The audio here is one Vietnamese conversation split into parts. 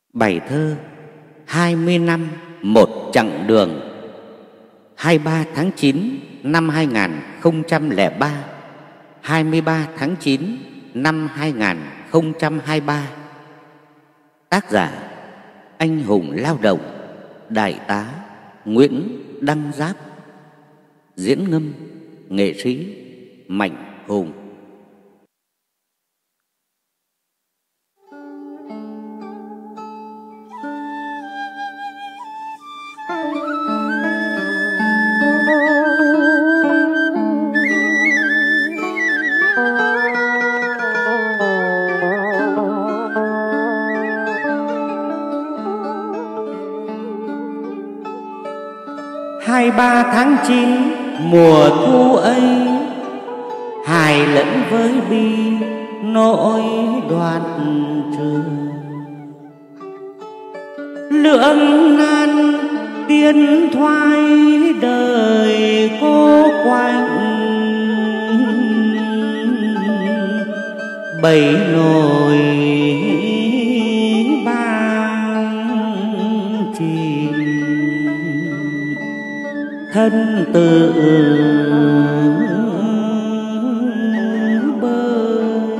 Bài thơ 20 năm một chặng đường. 23 tháng 9 năm 2003, 23 tháng 9 năm 2023. Tác giả anh hùng lao động Đại tá Nguyễn Đăng Giáp. Diễn ngâm nghệ sĩ Mạnh Hùng. Hai ba tháng 9 mùa thu ấy, hài lẫn với bi nỗi đoạn trường. Lưỡng nan tiên thoái đời cô quạnh, bảy nồi thân tự bơi.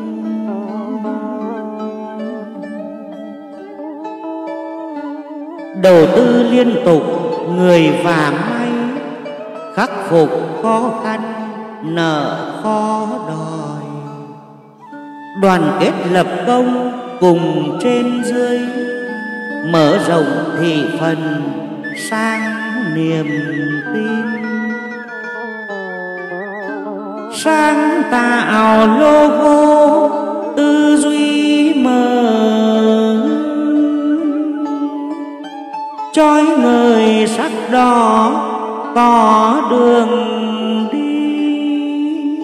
Đầu tư liên tục người và may, khắc phục khó khăn nợ khó đòi. Đoàn kết lập công cùng trên dưới, mở rộng thị phần sang niềm tin. Sáng tạo logo tư duy mở, chói người sắc đỏ có đường đi.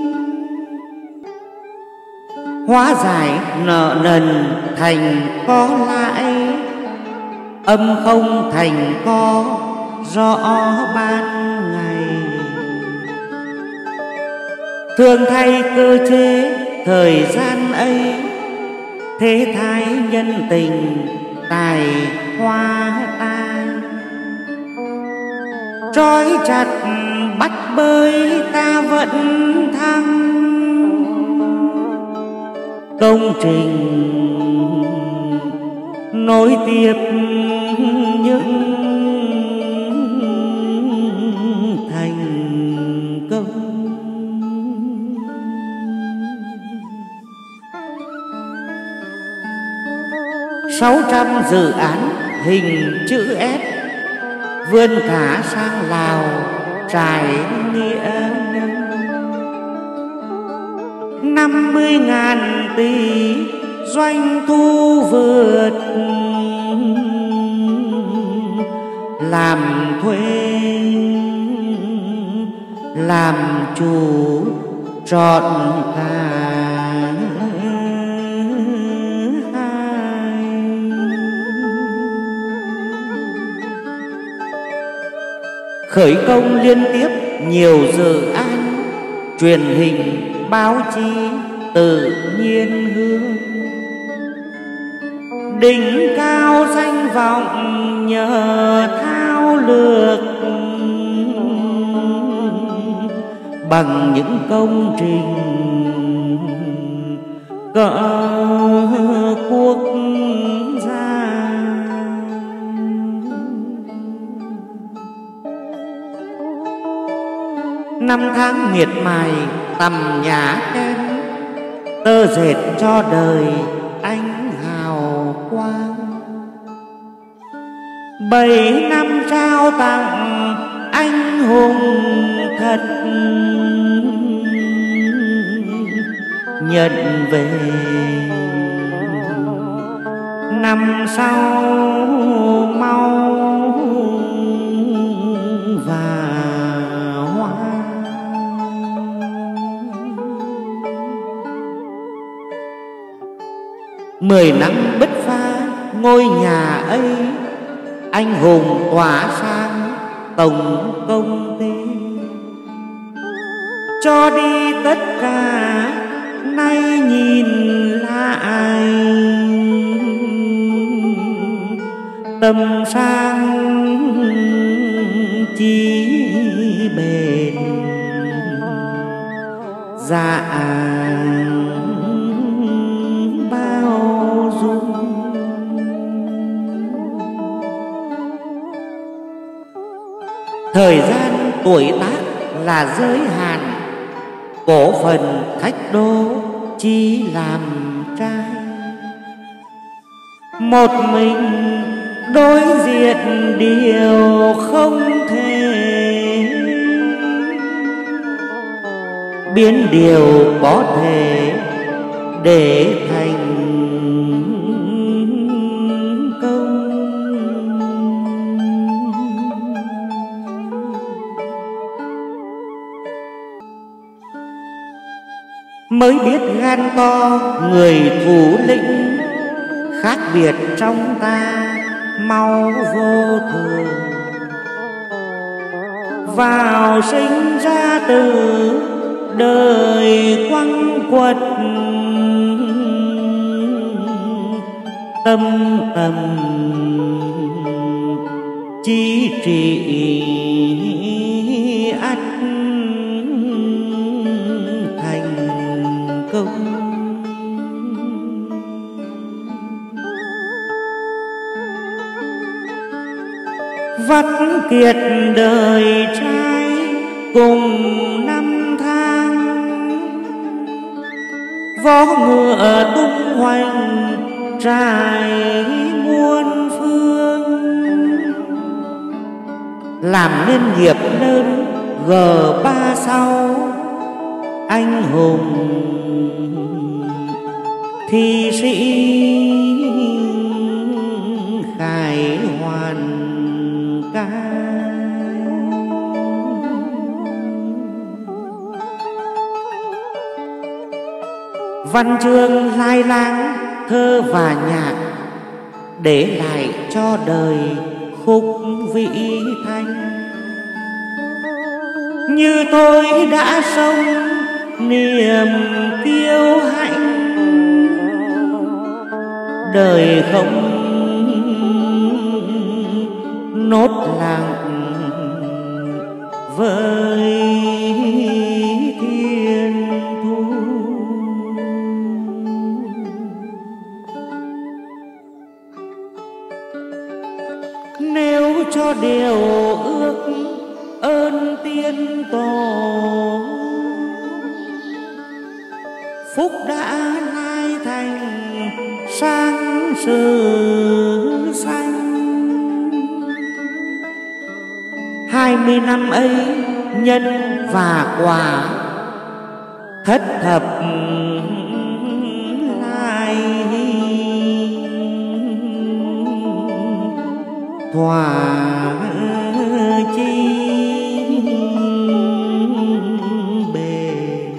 Hóa giải nợ nần thành có lãi, âm không thành có rõ ban ngày. Thường thay cơ chế thời gian ấy, thế thái nhân tình tài hoa tai. Trói chặt bắt bơi ta vẫn thăng, công trình nối tiếp những thành công. 600 dự án hình chữ S vươn cả sang Lào trải nghĩa nhân. 50.000 tỷ doanh thu vượt, làm thuê làm chủ trọn cả hai. Khởi công liên tiếp nhiều dự án, truyền hình báo chí tự nhiên hương. Đỉnh cao danh vọng nhờ thao lược, bằng những công trình cỡ quốc gia. Năm tháng miệt mài tầm nhã kém, tơ dệt cho đời ánh hào quang. 7 năm trao tặng anh hùng thật, nhận về năm sau mau và hoa. 10 năm bứt phá ngôi nhà ấy, anh hùng tỏa sang tổng công ty. Cho đi tất cả nay nhìn lại tâm sang chí bền dạ bao dung. Thời gian tuổi tác là giới hạn, cổ phần thách đố chỉ làm trai. Một mình đối diện điều không thể, biến điều có thể để thành công. Mới biết gan to người thủ lĩnh, khác biệt trong ta mau vô thường. Vào sinh ra từ đời quăng quật, tâm tầm chí trị ắt thành công. Vắt kiệt đời trai cùng năm tháng, vó ngựa tung hoành trải muôn phương. Làm nên nghiệp lớn G36 anh hùng thi sĩ khải hoàn ca. Văn chương lai láng thơ và nhạc, để lại cho đời khúc vĩ thanh. Như tôi đã sống niềm kiêu hãnh, đời không nốt lặng với thiên thu. Nếu cho điều ước ơn tiên tổ, phúc đã lai thành sang sử xanh. 20 năm ấy nhân và quả, thất thập lai thỏa chi bền.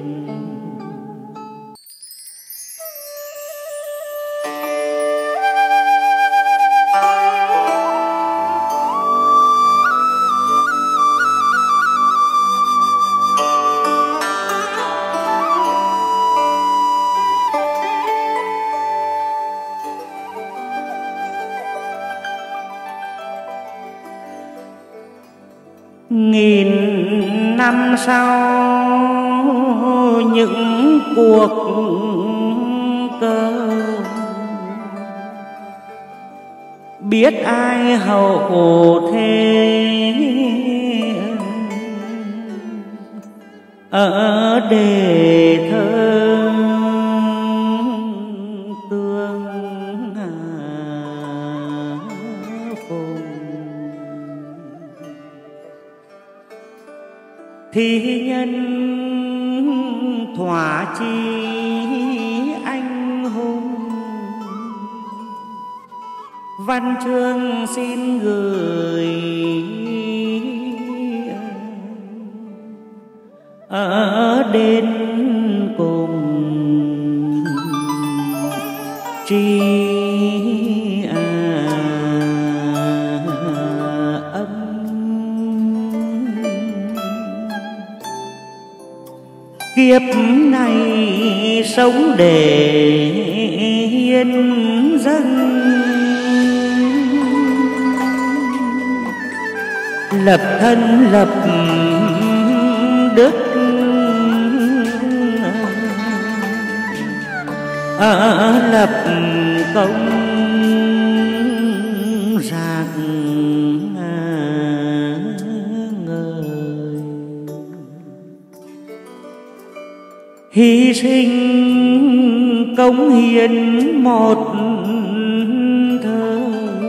Nghìn năm sau những cuộc cờ, biết ai hậu thế ở đề thơ tương phùng. Thi nhân thỏa chi anh hùng, văn chương xin gửi ở đến cùng tri âm. Kiếp này sống để hiến dâng, lập thân lập đức, lập công rạng ngời, hy sinh cống hiến một thời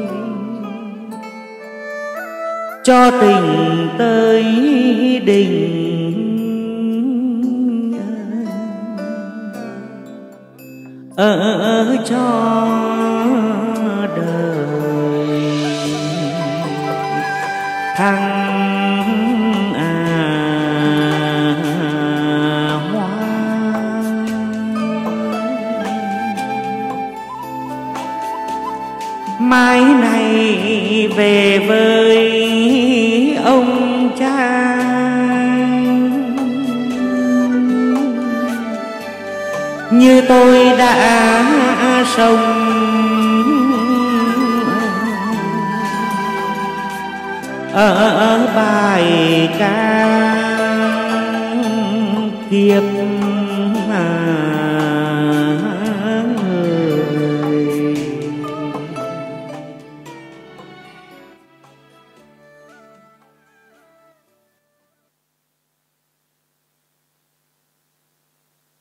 cho tình tới đỉnh, cho đời thăng hoa. Mai này về với ông cha, như tôi đã sống ở bài ca kiếp